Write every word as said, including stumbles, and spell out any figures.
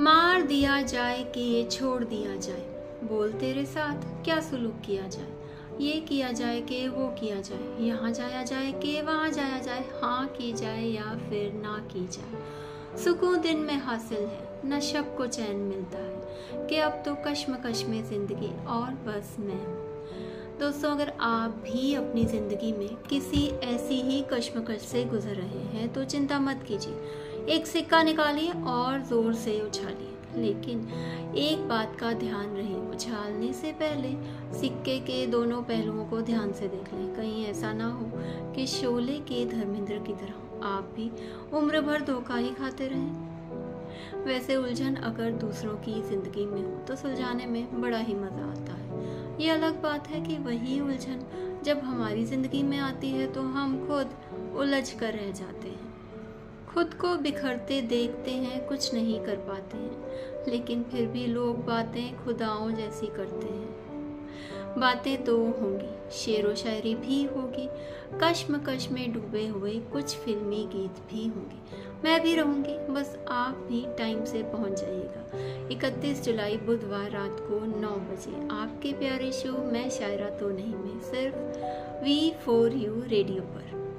मार दिया जाए कि ये छोड़ दिया जाए, बोल तेरे साथ क्या सुलूक किया जाए, ये किया जाए कि वो किया जाए, यहाँ जाया जाए कि वहाँ जाया जाए, हाँ की जाए या फिर ना की जाए। सुकून दिन में हासिल है, न शब को चैन मिलता है कि अब तो कश्मकश में जिंदगी और बस मैं हूँ। दोस्तों, अगर आप भी अपनी ज़िंदगी में किसी ऐसी ही कश्मकश से गुजर रहे हैं तो चिंता मत कीजिए, एक सिक्का निकालिए और ज़ोर से उछालिए। लेकिन एक बात का ध्यान रहे, उछालने से पहले सिक्के के दोनों पहलुओं को ध्यान से देख लें। कहीं ऐसा ना हो कि शोले के धर्मेंद्र की तरह आप भी उम्र भर धोखा ही खाते रहें। वैसे उलझन अगर दूसरों की ज़िंदगी में हो तो सुलझाने में बड़ा ही मज़ा आता है। ये अलग बात है कि वही उलझन जब हमारी ज़िंदगी में आती है तो हम खुद उलझ कर रह जाते हैं, खुद को बिखरते देखते हैं, कुछ नहीं कर पाते हैं, लेकिन फिर भी लोग बातें खुदाओं जैसी करते हैं। बातें तो होंगी, शेरो शायरी भी होगी, कश्मकश में डूबे हुए कुछ फिल्मी गीत भी होंगे, मैं भी रहूँगी, बस आप भी टाइम से पहुँच जाइएगा। इकतीस जुलाई बुधवार रात को नौ बजे आपके प्यारे शो मैं शायरा तो नहीं में, सिर्फ वी फोर यू रेडियो पर।